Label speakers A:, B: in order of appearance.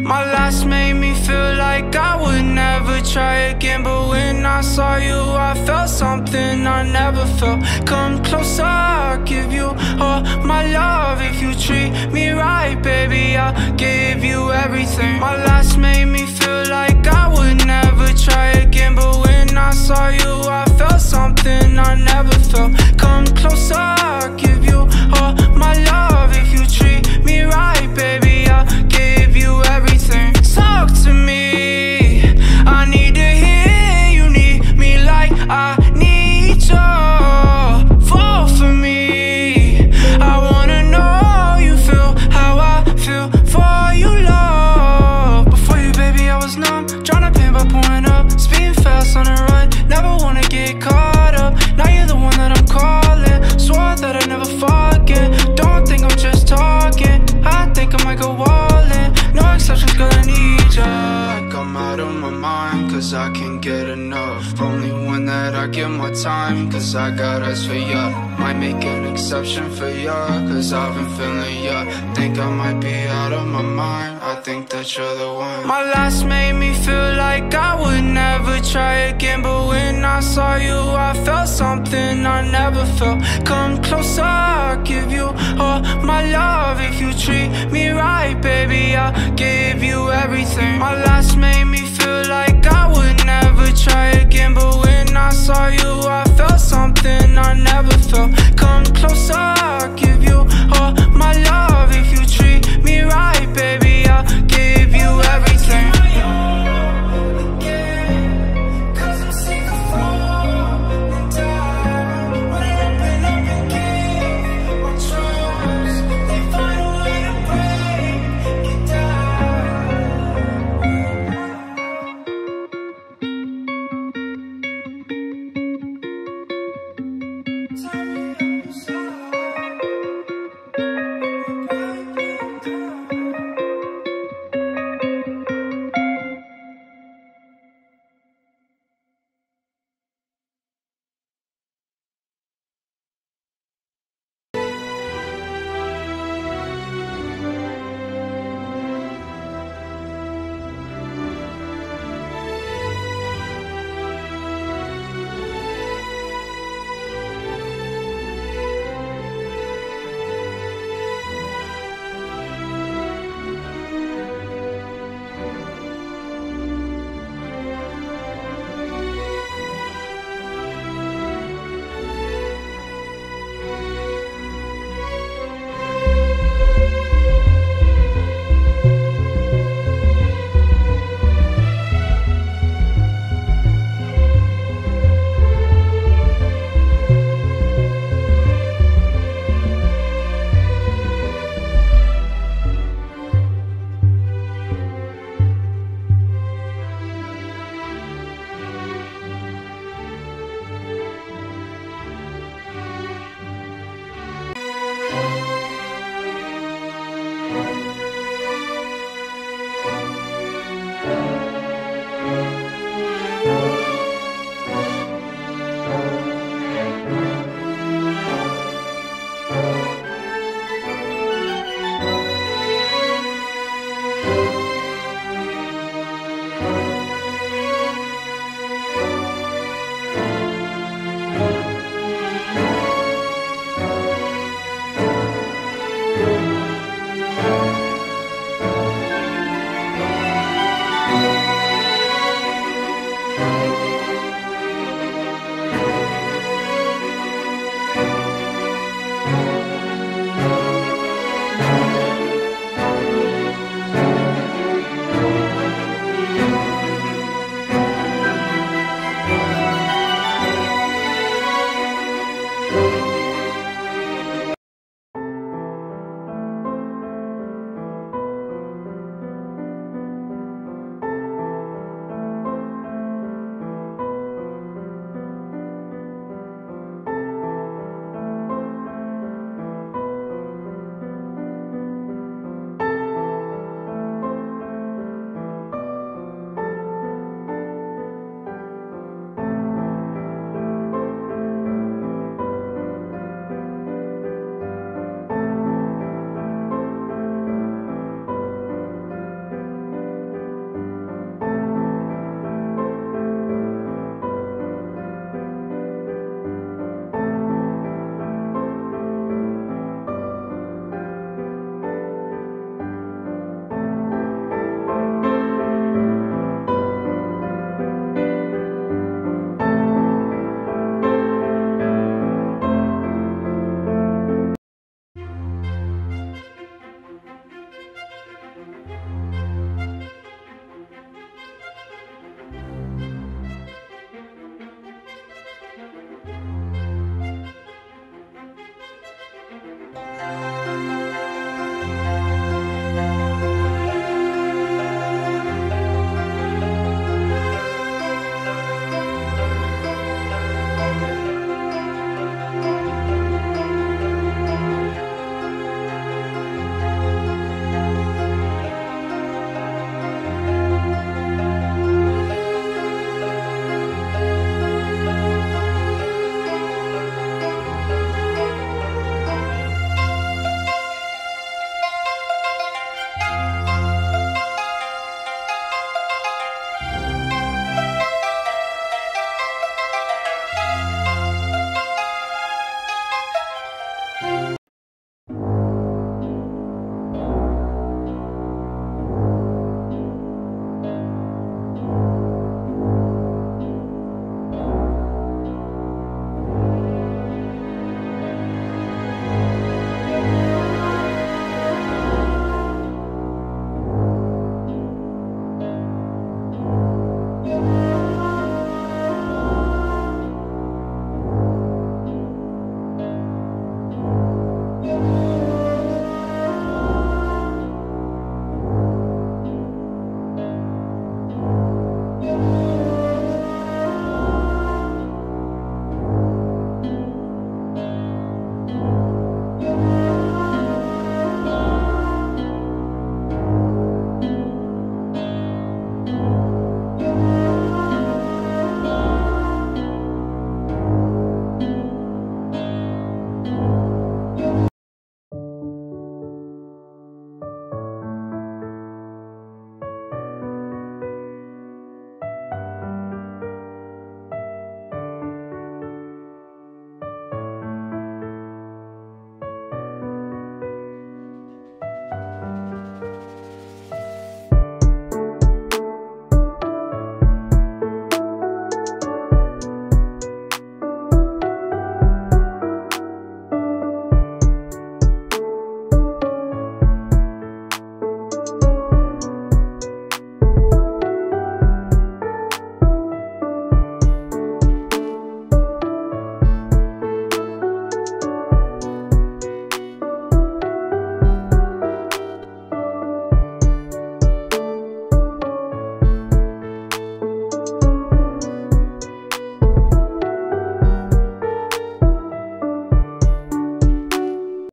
A: My last made me feel like I would never try again, but when I saw you I felt something I never felt. Come closer, I'll give you all my love. If you treat me right, baby, I'll give you everything. My last made me feel like I would never try again, but when I saw you I felt something I never felt. Come closer, I'll give you all my love. If you treat me right, baby, I'll give you everything. Talk to me, I need to hear you need me like I need you. Fall for me, I wanna know you feel how I feel for you, love. Before you, baby, I was numb, drowning pain by pouring up, speeding fast on the run, never wanna get caught up. Now you're the one that I'm calling, swore that I'd never forget. Don't think I'm just talking, I think I might go all in. No exceptions, girl, I need ya. Like I'm out of my mind, cause I can't get enough. Only one that I give my time, cause I got eyes for ya. Might make an exception for ya, cause I've been feeling ya. Think I might be out of my mind, I think that you're the one. My last made me feel like I would never try again, but when I saw you I felt something I never felt. Come closer, I'll give you all my love. If you treat me right, baby, I'll give you everything. My